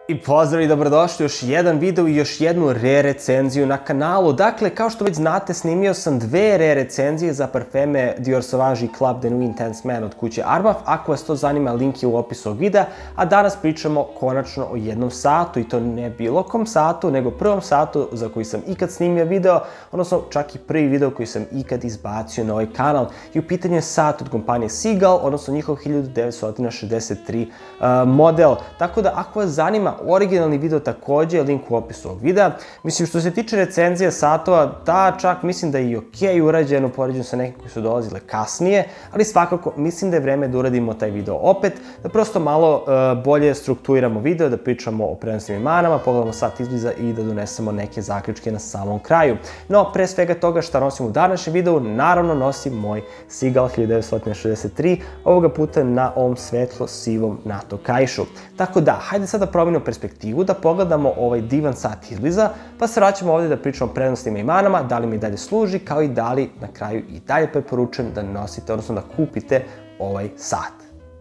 I pozdrav i dobrodošli u još jedan video i još jednu re-recenziju na kanalu. Dakle, kao što već znate, snimio sam dve re-recenzije za parfeme Dior Sauvage i Club de Nuit Intense Man od kuće Armaf. Ako vas to zanima, link je u opisu ovog videa. A danas pričamo konačno o jednom satu, i to ne bilo kom satu, nego prvom satu za koji sam ikad snimio video, odnosno čak i prvi video koji sam ikad izbacio na ovaj kanal. I u pitanju je sat od kompanije Seagull, odnosno njihov 1963 model. Tako da, ako vas zanima originalni video, takođe je link u opisu ovog videa. Mislim, što se tiče recenzije satova, da, čak mislim da je i okej urađeno, poređeno sa nekim koji su dolazile kasnije, ali svakako mislim da je vreme da uradimo taj video opet, da prosto malo bolje strukturiramo video, da pričamo o prenosnim manama, pogledamo sat izbliza i da donesemo neke zaključke na samom kraju. No, pre svega toga šta nosim u današnjem videu, naravno nosim moj Seagull 1963, ovoga puta na ovom svetlo-sivom NATO kaišu. Tako da, hajde sad da promenimo perspektivu, da pogledamo ovaj divan sat izbliza, pa se vraćamo ovdje da pričamo o prednostima i manama, da li mi dalje služi, kao i da li na kraju i dalje preporučujem da nosite, odnosno da kupite ovaj sat.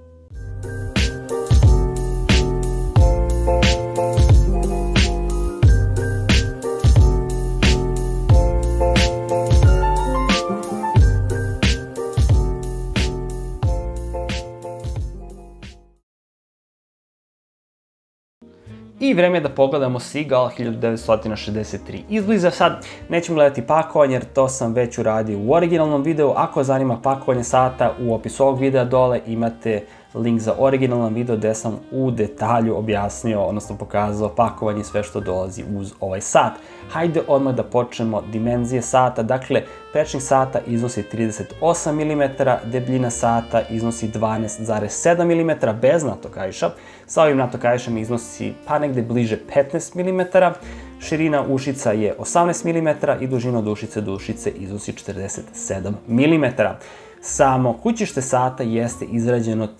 I vreme je da pogledamo Seagull 1963 izbliza. Sad, nećemo gledati pakovanje jer to sam već uradio u originalnom videu. Ako zanima pakovanje sata, u opisu ovog videa dole imate link za originalan video gde sam u detalju objasnio, odnosno pokazao pakovanje i sve što dolazi uz ovaj sat. Hajde odmah da počnemo dimenzije sata. Dakle, prečnik sata iznosi 38 mm, debljina sata iznosi 12,7 mm bez NATO kaiša. Sa ovim NATO kaišem iznosi pa negde bliže 15 mm. Širina ušica je 18 mm i dužina od ušice do ušice iznosi 47 mm. Samo kućište sata jeste izrađeno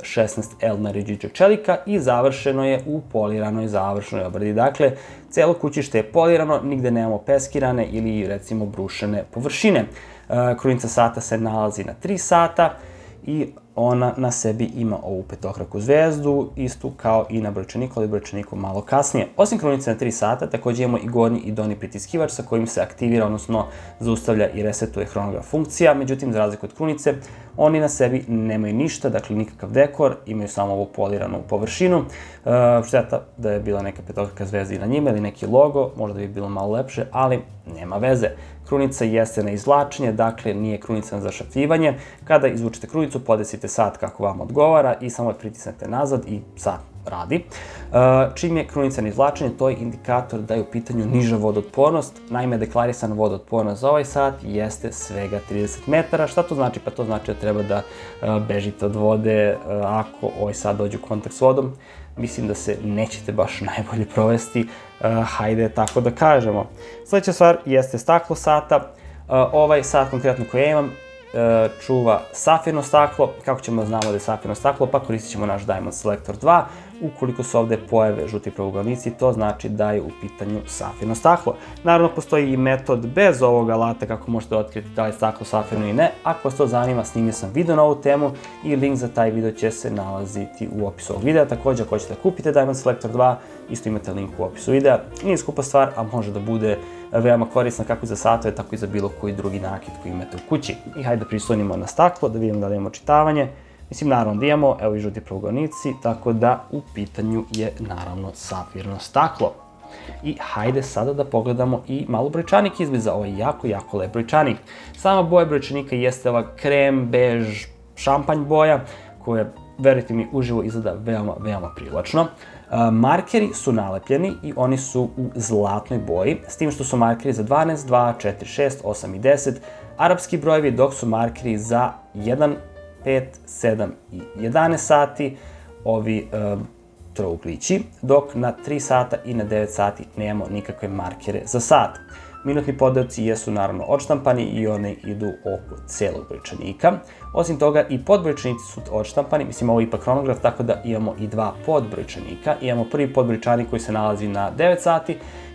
316L naređiđa čelika i završeno je u poliranoj završnoj obradi. Dakle, celo kućište je polirano, nigde nemamo peskirane ili recimo brušene površine. Krunica sata se nalazi na 3 sata i ona na sebi ima ovu petokraku zvezdu, istu kao i na brojčaniku, ali brojčaniku malo kasnije. Osim krunice na 3 sata, takođe imamo i gornji i donji pritiskivač sa kojim se aktivira, odnosno zaustavlja i resetuje hronograf funkcija. Međutim, za razliku od krunice, oni na sebi nemaju ništa, dakle nikakav dekor, imaju samo ovu poliranu površinu. Šteta da je bila neka petokraka zvezda i na njima ili neki logo, možda bi bilo malo lepše, ali nema veze. Krunica jeste na izvlačenje, dakle nije krunica na zašrafljivanje. Kada izvučete krunicu, podesite sat kako vam odgovara i samo je pritisnete nazad i sat radi. Čim je krunica na izvlačenje, to je indikator da je u pitanju niža vodootpornost. Naime, deklarisana vodootpornost za ovaj sat jeste svega 30 metara. Šta to znači? Pa to znači da treba da bežite od vode ako ovaj sat dođe u kontakt s vodom. Mislim da se nećete baš najbolje provesti, hajde tako da kažemo. Sljedeća stvar jeste staklo sata. Ovaj sat konkretno koji ja imam čuva safirno staklo. Kako ćemo da znamo da je safirno staklo? Pa koristit ćemo naš Diamond Selector 2. Ukoliko se ovde pojave žuti pravouglanici, to znači da je u pitanju safirno staklo. Naravno, postoji i metod bez ovog alata kako možete otkriti da li je staklo safirno ili ne. Ako vas to zanima, snimio sam video na ovu temu i link za taj video će se nalaziti u opisu ovog videa. Takođe, ako hoćete da kupite Diamond Selector 2, isto imate link u opisu videa. Nije skupa stvar, a može da bude veoma korisna kako za satove, tako i za bilo koji drugi nakit koji imate u kući. I hajde da prislonimo na staklo, da vidimo da li imamo čitavanje. Mislim, naravno da imamo, evo i žuti pravouglanici, tako da u pitanju je naravno safirno staklo. I hajde sada da pogledamo i malo brojčanik izbliza, ovo je jako lep brojčanik. Sama boja brojčanika jeste ova krem, bež, šampanj boja, koja, verujte mi, uživo izgleda veoma privlačno. Markeri su nalepljeni i oni su u zlatnoj boji, s tim što su markeri za 12, 2, 4, 6, 8 i 10 arapski brojevi, dok su markeri za 1, 5, 7 i 11 sati ovi trouglići, dok na 3 sata i na 9 sati nemamo nikakve markere za sat. Minutni podelci jesu naravno odštampani i one idu oko celog brojčanika. Osim toga i podbrojčanici su odštampani, mislim ovo je ipak hronograf, tako da imamo i dva podbrojčanika. Imamo prvi podbrojčanik koji se nalazi na 9 sati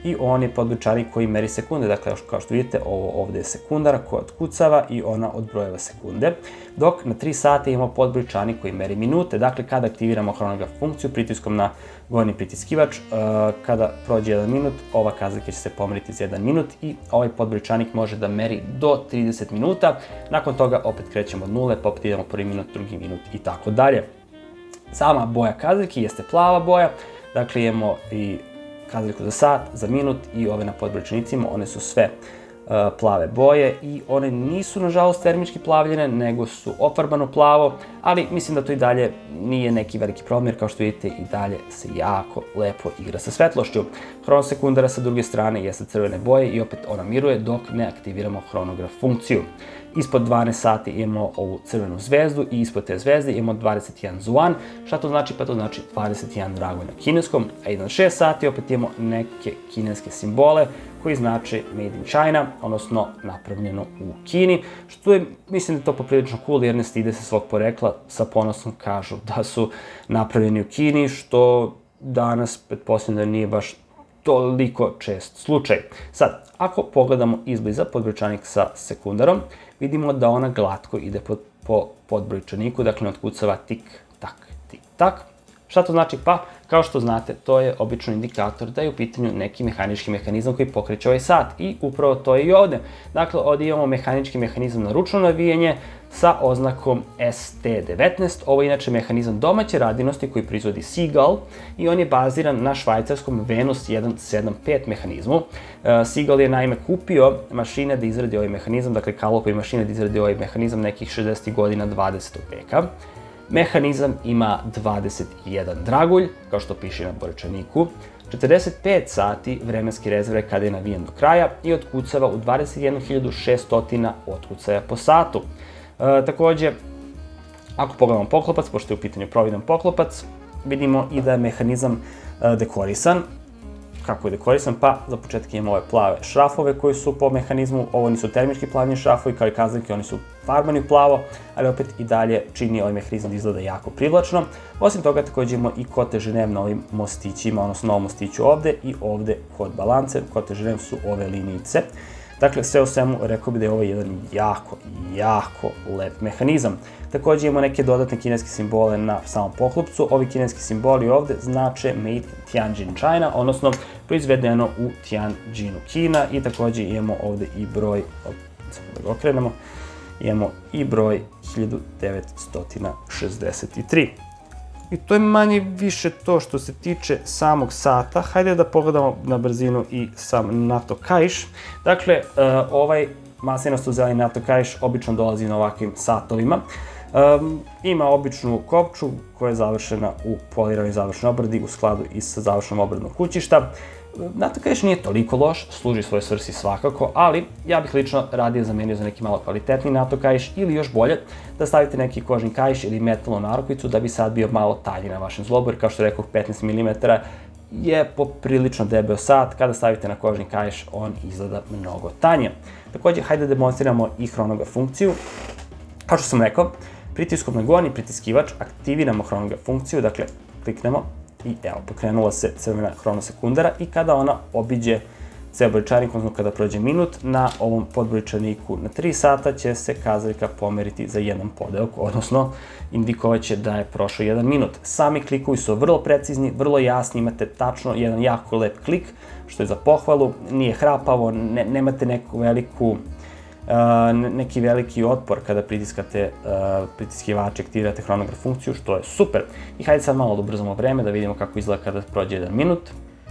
i on je podbrojčanik koji meri sekunde. Dakle, kao što vidite, ovo ovde je sekundara koja otkucava i ona odbrojeva sekunde, dok na 3 sata imamo podbrojčanik koji meri minute. Dakle, kada aktiviramo hronograf funkciju pritiskom na gornji pritiskivač, kada prođe 1 minut, ova kazaljka će se pomeriti za 1 minut i ovaj podbrojčanik može da meri do 30 minuta. Nakon toga opet krećemo od nule, pa opet idemo prvi minut, drugi minut i tako dalje. Sama boja kazaljke jeste plava boja, dakle imamo i kazaljku za sat, za minut i ove na podbrojčanicima, one su sve plave boje i one nisu nažalost termički plavljene, nego su ofarbano plavo, ali mislim da to i dalje nije neki veliki problem, jer kao što vidite i dalje se jako lepo igra sa svetlošću. Hronosekundara sa druge strane jeste crvene boje i opet ona miruje dok ne aktiviramo hronograf funkciju. Ispod 12 sati imamo ovu crvenu zvezdu i ispod te zvezde imamo 21 zuan. Šta to znači? Pa to znači 21 dragulj na kineskom, a iznad 6 sati opet imamo neke kineske simbole koji znače Made in China, odnosno napravljeno u Kini, što je, mislim da je to poprilično cool jer ne stide se svog porekla, sa ponosom kažu da su napravljeni u Kini, što danas pretpostavljam da nije baš toliko čest slučaj. Sad, ako pogledamo izbliza podbrojčanik sa sekundarom, vidimo da ona glatko ide po podbrojčaniku, dakle ne otkucava tik, tak, tik, tak. Šta to znači? Pa, kao što znate, to je obično indikator da je u pitanju neki mehanički mehanizam koji pokreće ovaj sat i upravo to je i ovde. Dakle, ovde imamo mehanički mehanizam na ručno navijanje sa oznakom ST19. Ovo je inače mehanizam domaće radinosti koji proizvodi Seagull i on je baziran na švajcarskom Venus 175 mehanizmu. Seagull je naime kupio mašine da izradi ovaj mehanizam, dakle Kalopove mašine da izradi ovaj mehanizam nekih 60. godina 20. veka. Mehanizam ima 21 dragulj, kao što piše na brojčaniku, 45 sati vremenske rezerve kada je navijen do kraja i otkucava u 21.600 otkucaja po satu. Takođe, ako pogledamo poklopac, pošto je u pitanju providan poklopac, vidimo i da je mehanizam dekorisan. Kako je dekorisan? Pa, za početak imamo ove plave šrafove koji su po mehanizmu, ovo nisu termički plavljeni šrafovi, kao i kazaljke, oni su farbani u plavo, ali opet i dalje čini ovaj mehanizam da izgleda jako privlačno. Osim toga, takođe imamo i kote ženev na ovim mostićima, odnosno na ovom mostiću ovde i ovde kod balance, kote ženev su ove linijice. Dakle, sve u svemu, rekao bi da je ovo jedan jako lep mehanizam. Takođe imamo neke dodatne kineske simbole na samom poklopcu. Ovi kineski simboli ovde znače Made in Tianjin China, odnosno proizvedeno u Tianjinu, Kina. I takođe imamo ovde i broj, samo da ga okrenemo, imamo i broj 1963. I to je manje više to što se tiče samog sata. Hajde da pogledamo na brzinu i sam NATO kaiš. Dakle, ovaj maslinasto-zeleni NATO kaiš obično dolazi na ovakvim satovima. Ima običnu kopču koja je završena u poliranoj završnoj obradi u skladu i sa završnom obradom kućišta. NATO kaiš nije toliko loš, služi svojoj svrsi svakako, ali ja bih lično radije zamenio za neki malo kvalitetni NATO kaiš ili još bolje da stavite neki kožni kaiš ili metalnu narukvicu da bi sad bio malo tanji na vašem zglobu, jer kao što rekao 15 mm je poprilično debeo sat, kada stavite na kožni kaiš on izgleda mnogo tanje. Takođe, hajde da demonstriramo i hronograf funkciju. Kao što sam rekao, pritiskom na gornji pritiskivač aktiviramo hronograf funkciju, dakle kliknemo i evo, pokrenula se crvena hronosekundara i kada ona obiđe ceo brojčanik, odnosno kada prođe minut, na ovom podbrojčaniku na 3 sata će se kazaljka pomeriti za jedan podeok, odnosno indikovat će da je prošao 1 minut. Sami klikovi su vrlo precizni, vrlo jasni, imate tačno jedan jako lep klik, što je za pohvalu, nije hrapavo, nemate neki veliki otpor kada pritiskate pritiskivače, aktivirate hronograf funkciju, što je super. I hajde sad malo da ubrzamo vreme, da vidimo kako izgleda kada prođe 1 minut.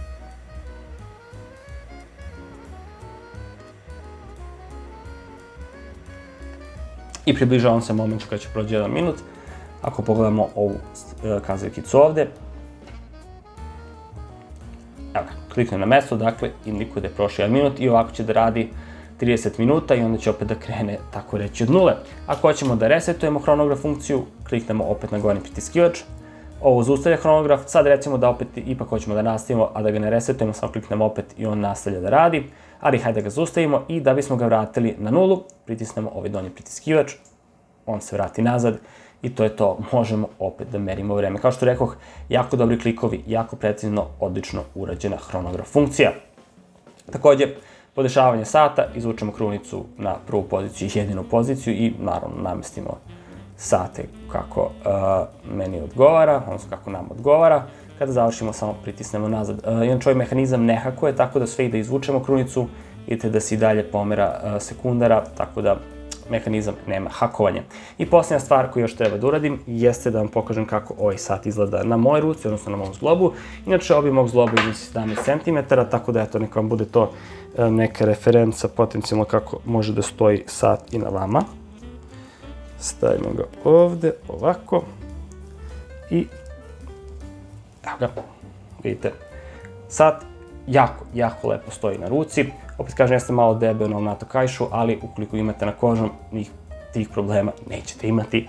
I približavam se momentu kada će prođe 1 minut. Ako pogledamo ovu kazaljkicu ovde, evo ga, kliknem na mesto, dakle, indikuje da je prošao 1 minut i ovako će da radi 30 minuta i onda će opet da krene, tako reći, od nule. Ako hoćemo da resetujemo hronograf funkciju, kliknemo opet na gornji pritiskivač. Ovo zaustavlja hronograf, sad recimo da opet ipak hoćemo da nastavimo, a da ga ne resetujemo, samo kliknemo opet i on nastavlja da radi. Ali hajde da ga zaustavimo i da bismo ga vratili na nulu, pritisnemo ovaj donji pritiskivač, on se vrati nazad i to je to, možemo opet da merimo vreme. Kao što rekoh, jako dobri klikovi, jako precizno, odlično urađena hronograf funkcija. Takođe, podešavanje sata, izvučemo krunicu na prvu poziciju i jedinu poziciju i naravno namestimo sate kako meni odgovara, odnosno kako nam odgovara. Kada završimo, samo pritisnemo nazad. Inače, ovaj mehanizam ne hakuje, tako da sve i da izvučemo krunicu, vidite da se i dalje pomera sekundara, tako da mehanizam nema hakovanja. I posljednja stvar koju još treba da uradim jeste da vam pokažem kako ovaj sat izgleda na mojoj ruci, odnosno na mom zglobu. Inače, obim mog zgloba iznosi 17 cm, tako da eto, neka vam bude to neka referenca potencijalno kako može da stoji sat i na vama. Stavimo ga ovde, ovako. I evo ga, vidite, sat jako lepo stoji na ruci. Opet kažem, jeste malo debel na ovom NATO kaišu, ali ukoliko imate na kožnom, tih problema nećete imati.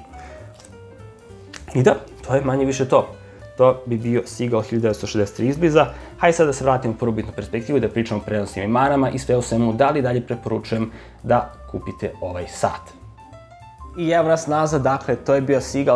I da, to je manje više to. To bi bio Seagull 1963 izbliza. Hajde sad da se vratimo u prvobitnu perspektivu i da pričamo o prednostima i manama i sve u svemu da li dalje preporučujem da kupite ovaj sat. I evo nas nazad, dakle, to je bio Seagull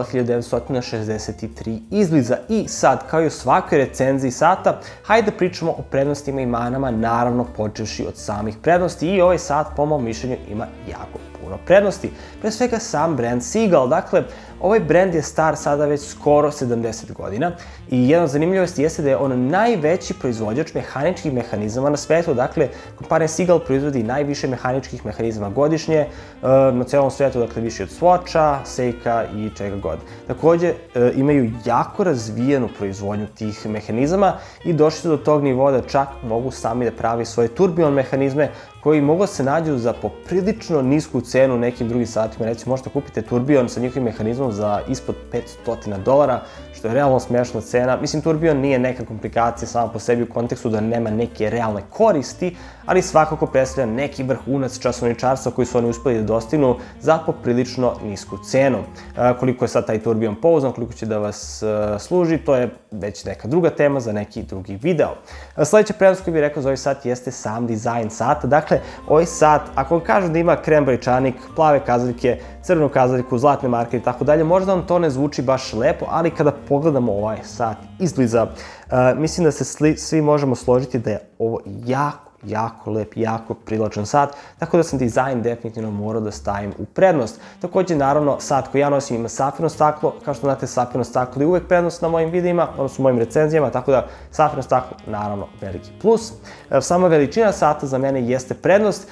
1963 izbliza i sad, kao i u svakoj recenziji sata, hajde da pričamo o prednostima i manama, naravno počevši od samih prednosti i ovaj sat, po mom mišljenju, ima jako puno prednosti. Pre svega sam brand Seagull, dakle, ovaj brand je star sada već skoro 70 godina i jedna od zanimljivosti jeste da je on najveći proizvođač mehaničkih mehanizama na svetu. Dakle, kompanija Seagull proizvodi najviše mehaničkih mehanizama godišnje na celom svetu, dakle više od Swatcha, Seika i čega god. Takođe, imaju jako razvijenu proizvodnju tih mehanizama i došli su do tog nivoa da čak mogu sami da pravi svoje turbion mehanizme koji mogu da se nađu za poprilično nisku cenu u nekim drugim satima. Recimo, možete kupiti turbion sa njihovim mehanizmom za ispod $500, što je realno smešna cena. Mislim, turbion nije neka komplikacija sama po sebi u kontekstu da nema neke realne koristi, ali svakako predstavlja neki vrhunac časovničarstva koji su oni uspeli da dostignu za poprilično nisku cenu. Koliko je sad taj turbion pouzdan, koliko će da vas služi, to je već neka druga tema za neki drugi video. Sledeća prednost koju bih rekao za ovaj sat jeste sam dizajn sata. Dakle, ovaj sat, ako vam kažem da ima krem brojčanik, plave kazaljke, crvenu kazaljku, zlatne marke i tako dalje, možda vam to ne zvuči baš lepo, ali kada pogledamo ovaj sat izbliza, mislim da se svi možemo složiti da je ovo jako lep, jako privlačan sat, tako da sam dizajn definitivno morao da stavim u prednost. Takođe, naravno, sat koji ja nosim ima safirno staklo, kao što znate, safirno staklo je uvek prednost na mojim videima, odnosno mojim recenzijama, tako da safirno staklo, naravno, veliki plus. Sama veličina sata za mene jeste prednost.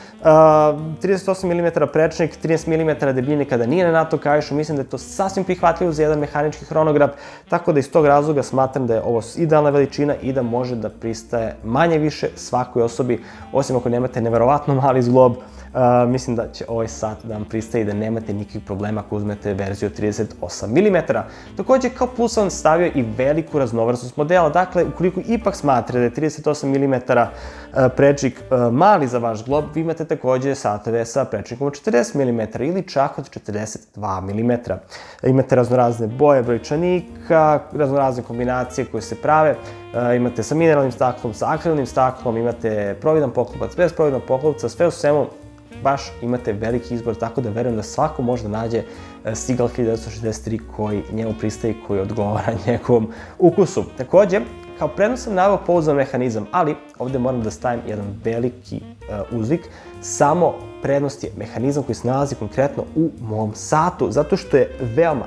38 mm prečnik, 13 mm debljine kada nije na NATO kaišu, mislim da je to sasvim prihvatljivo za jedan mehanički hronograf, tako da iz tog razloga smatram da je ovo idealna veličina i da može da pristaje manje više svakoj osobi, osim ako nemate neverovatno mali zglob. Mislim da će ovaj sat da vam pristaje i da nemate nikakvih problema ako uzmete verziju od 38 mm. Takođe, kao plus sam stavio i veliku raznovrsnost modela. Dakle, ukoliko ipak smatrate da je 38 mm prečnik mali za vaš zglob, vi imate takođe satove sa prečnikom od 40 mm ili čak od 42 mm. Imate raznorazne boje brojčanika, raznorazne kombinacije koje se prave. Imate sa mineralnim staklom, sa akrilnim staklom, imate providan poklopac, bez providnog poklopca, sve u svemu baš imate veliki izbor, tako da verujem da svako može da nađe Seagull 1963 koji njemu pristaje i koji odgovara njegovom ukusu. Takođe, kao prednost sam naveo pouzdan mehanizam, ali ovde moram da stavim jedan veliki uzvik. Samo prednost je mehanizam koji se nalazi konkretno u mom satu, zato što je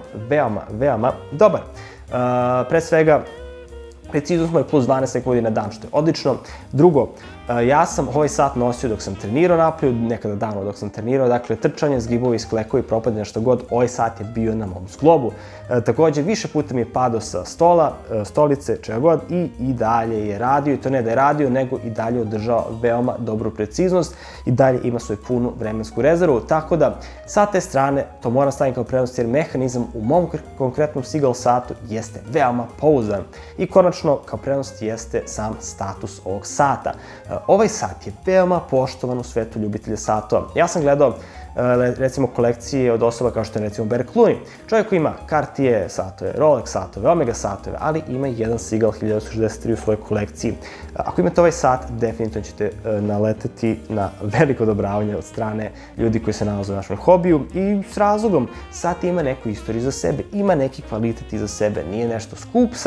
veoma dobar. Pre svega, preciznost mu je plus 12 sekundi na dan, što je odlično. Drugo, ja sam ovaj sat nosio dok sam trenirao napolju, nekada davno dok sam trenirao, dakle trčanje, zgibovi, sklekovi, propadanje, što god, ovaj sat je bio na mom zglobu. Takođe, više puta mi je padao sa stola, stolice, čega god i dalje je radio, i to ne da je radio, nego i dalje održao veoma dobru preciznost i dalje ima svoju punu vremensku rezervu, tako da sa te strane to moram staviti kao prednost jer mehanizam u mom konkretnom Seagull satu jeste veoma pouzdan. I konačno, kao prednost jeste sam status ovog sata. Ovaj sat je veoma poštovan u svetu ljubitelja satova. Ja sam gledao recimo kolekcije od osoba kao što je recimo Bear Clooney. Čovjek koji ima Cartier satove, Rolex satove, Omega satove, ali ima jedan Seagull 1963 u svojoj kolekciji. Ako imate ovaj sat, definitivno ćete naleteti na veliko odobravanje od strane ljudi koji se nalaze u našem hobiju i s razlogom. Sat ima neku istoriju za sebe, ima neki kvalitet iza sebe, nije nešto skup sat,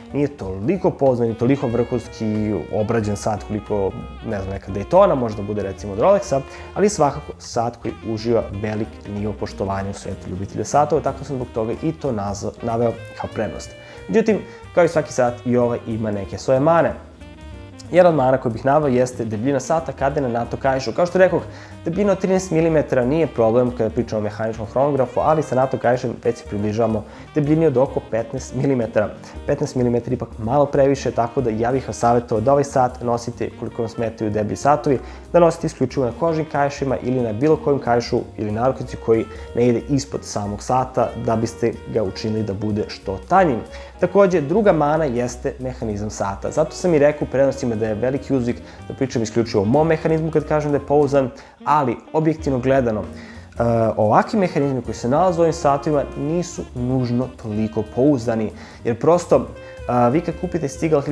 nije toliko pouzdan i toliko vrhunski obrađen sat koliko, ne znam, neka Daytona, možda bude recimo od Rolexa, ali svakako sat koji uživa velik nivo poštovanja u svetu ljubitelja satova, tako sam zbog toga i to naveo kao prednost. Međutim, kao i svaki sat, i ovaj ima neke svoje mane. Jedna od mana koju bih naveo jeste debljina sata kada je na NATO kaišu. Kao što rekoh, debljina od 13 mm nije problem kada pričamo o mehaničkom hronografu, ali sa NATO kaišem već se približavamo debljini od oko 15 mm. 15 mm je ipak malo previše, tako da ja bih vas savjetovao da ovaj sat nosite, koliko vam smetaju deblji satovi, da nosite isključivo na kožnim kaišima ili na bilo kojem kaišu ili narukvici koji ne ide ispod samog sata, da biste ga učinili da bude što tanjim. Takođe, druga mana jeste mehanizam sata. Zato sam i rekao u prednostima da je veliki uzvik da pričam isključivo o mom mehanizmu kad kažem da je pouzdan, ali objektivno gledano, ovakvi mehanizmi koji se nalaze u ovim satovima nisu nužno toliko pouzdani, jer prosto vi kad kupite Stigal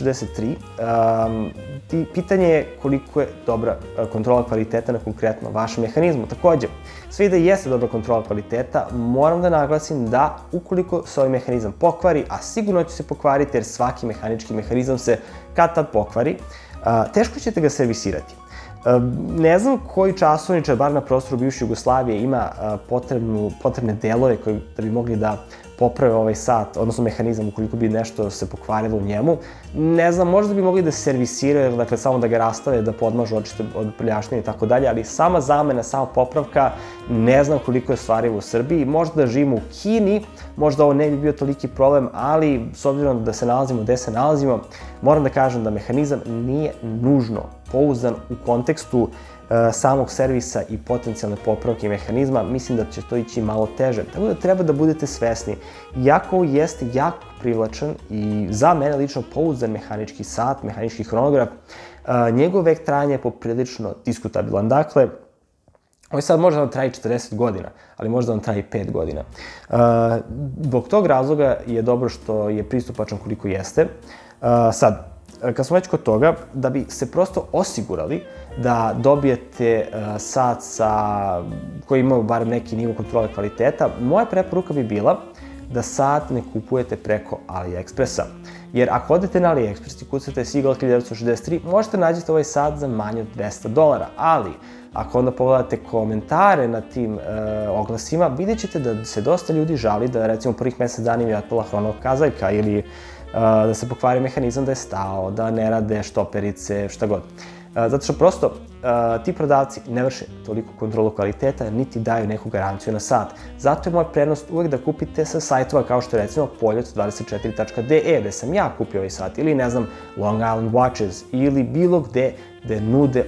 1963, pitanje je koliko je dobra kontrola kvaliteta na konkretno vašem mehanizmu. Takođe, sve i da jeste dobra kontrola kvaliteta, moram da naglasim da ukoliko se ovaj mehanizam pokvari, a sigurno će se pokvariti jer svaki mehanički mehanizam se kad tad pokvari, teško ćete ga servisirati. Ne znam koji časovničar, bar na prostoru bivše Jugoslavije, ima potrebne delove da bi mogli da poprave ovaj sat, odnosno mehanizam ukoliko bi nešto se pokvarilo u njemu. Ne znam, možda bi mogli da servisiraju, dakle samo da ga rastave, da podmažu očiste od prljaštine i tako dalje, ali sama zamena, sama popravka, ne znam koliko je stvarivo u Srbiji. Možda da živimo u Kini, možda ovo ne bi bio toliki problem, ali s obzirom da se nalazimo gde se nalazimo, moram da kažem da mehanizam nije nužno pouzdan u kontekstu samog servisa i potencijalne popravke mehanizma. Mislim da će to ići malo teže. Tako da treba da budete svesni. Iako ovo jeste jako privlačan i za mene lično pouzdan mehanički sat, mehanički hronograf, njegov vek trajanja je poprilično diskutabilan. Dakle, ovaj sad može da vam traji 40 godina, ali može da vam traji 5 godina. Zbog tog razloga je dobro što je pristupačan koliko jeste. Sad, kad smo već kod toga, da bi se prosto osigurali da dobijete sat koji ima barem neki nivo kontrole kvaliteta, moja preporuka bi bila da sat ne kupujete preko AliExpressa. Jer ako odete na AliExpress i kucate Seagull 1963, možete nađete ovaj sat za manje od $200, ali ako onda pogledate komentare na tim oglasima, vidjet ćete da se dosta ljudi žali da recimo prvih mesec dana im je otpala hronokazaljka ili da se pokvari mehanizam da je stao, da ne rade štoperice, šta god. Zato što prosto ti prodavci ne vrše toliko kontrolu kvaliteta, niti daju neku garanciju na sat. Zato je moj prednost uvek da kupite sa sajtova kao što je recimo poljac24.de, gde sam ja kupio ovaj sat, ili ne znam, Long Island Watches, ili bilo gde nude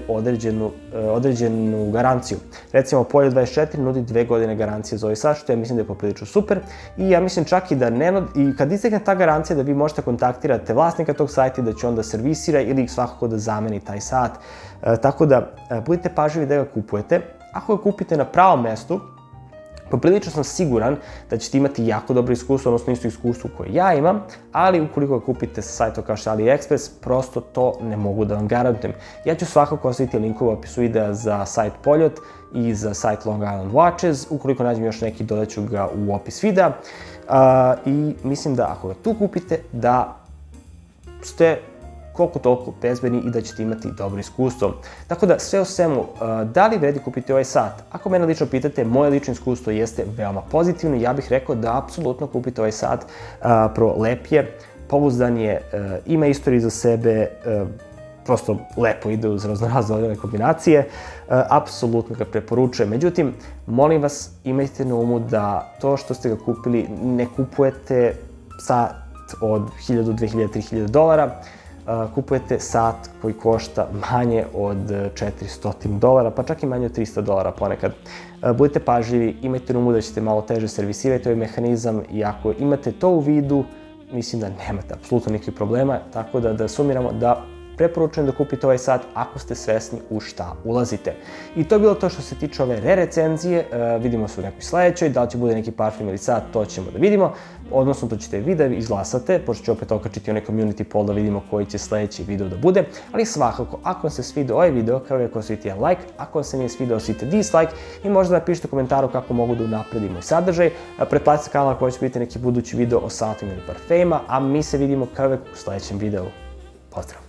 određenu garanciju. Recimo, Poljac24 nudi 2 godine garancije za ovaj sat, što ja mislim da je poprilično super. I ja mislim čak i da i kad istekne ta garancija da vi možete kontaktirati vlasnika tog sajta i da će onda servisira ili svakako da zameni taj sat. Tako da, budite pažljivi da ga kupujete. Ako ga kupite na pravom mestu, poprilično sam siguran da ćete imati jako dobro iskustvo, odnosno isto iskustvo koje ja imam, ali ukoliko ga kupite sa sajtom kao što je AliExpress, prosto to ne mogu da vam garantujem. Ja ću svakako ostaviti linkove u opisu videa za sajt Poljot i za sajt Long Island Watches. Ukoliko nađem još neki, dodat ću ga u opis videa. I mislim da ako ga tu kupite, da ste koliko toliko bezbedni i da ćete imati dobro iskustvo. Tako da, sve u svemu, da li vredi kupiti ovaj sat? Ako mene lično pitate, moje lično iskustvo jeste veoma pozitivno i ja bih rekao da apsolutno kupite ovaj sat. Prvo, lep je, pouzdan je, ima istoriju za sebe, prosto lepo ide uz raznorazne kombinacije, apsolutno ga preporučujem. Međutim, molim vas, imajte na umu da to što ste ga kupili ne kupujete sat od $1000, $2000, $3000, kupujete sat koji košta manje od $400, pa čak i manje od $300 ponekad. Budite pažljivi, imajte na umu da ćete malo teže servisirati ovaj mehanizam i ako imate to u vidu, mislim da nemate apsolutno nikakvih problema, tako da sumiramo da preporučujem da kupite ovaj sat ako ste svesni u šta ulazite. I to je bilo to što se tiče ove re-recenzije, vidimo se u nekoj sledećoj, da li će bude neki parfum ili sat, to ćemo da vidimo, odnosno to ćete vi da izglasate, pošto ću opet okačiti onaj community poll da vidimo koji će sledeći video da bude, ali svakako, ako vam se svidio ovaj video, kao uvijek osvijete jedan like, ako vam se nije svidio, osvijete dislike i možda napišite u komentaru kako mogu da unapredim moj sadržaj, pretplatite se kanal koji će biti neki budući video o satima ili parfema, a mi se vidimo kao uvijek u sledećem videu. Pozdrav!